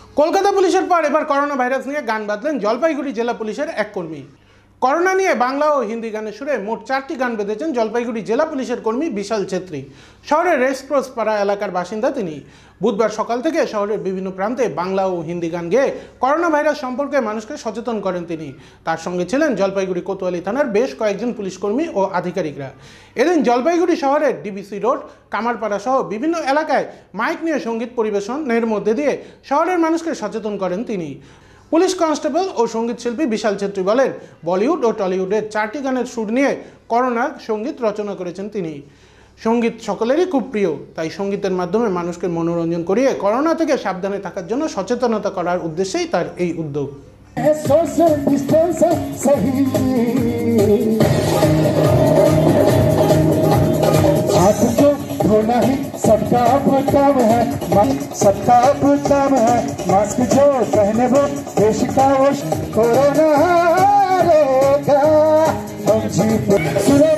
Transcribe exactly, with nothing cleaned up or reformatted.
কলকাতা পুলিশের পর এবার করোনা ভাইরাস নিয়ে গান বাঁধলেন জলপাইগুড়ি জেলা পুলিশের এক কর্মী। করোনা নিয়ে বাংলা ও হিন্দি গানের সুরে মোট চারটি গান বেঁধেছেন জলপাইগুড়ি জেলা পুলিশের কর্মী বিশাল ছেত্রী। শহরের রেসকোর্স পাড়া এলাকার বাসিন্দা তিনি। বুধবার সকাল থেকে শহরের বিভিন্ন প্রান্তে বাংলা ও হিন্দি গান গেয়ে করোনা ভাইরাস সম্পর্কে মানুষকে সচেতন করেন তিনি। তার সঙ্গে ছিলেন জলপাইগুড়ি কোতোয়ালি থানার বেশ কয়েকজন পুলিশ কর্মী ও আধিকারিকরা। এদিন জলপাইগুড়ি শহরের ডিবিসি রোড, কামারপাড়া সহ বিভিন্ন এলাকায় মাইক নিয়ে সঙ্গীত পরিবেশনের মধ্যে দিয়ে শহরের মানুষকে সচেতন করেন তিনি। পুলিশ কনস্টেবল ও সঙ্গীত শিল্পী বিশাল ছেত্রী বলেন, বলিউড ও টলিউডের চারটি গানের সুর নিয়ে করোনার সঙ্গীত রচনা করেছেন তিনি। সঙ্গীত সকলেরই খুব প্রিয়, তাই সঙ্গীতের মাধ্যমে মানুষকে মনোরঞ্জন করিয়ে করোনা থেকে সাবধানে থাকার জন্য সচেতনতা করার উদ্দেশ্যেই তার এই উদ্যোগ। होना ही सबका अपना काम है, सबका अपना काम है। मास्क जो पहने वो देश का वो कोरोना हारेगा, हम जीत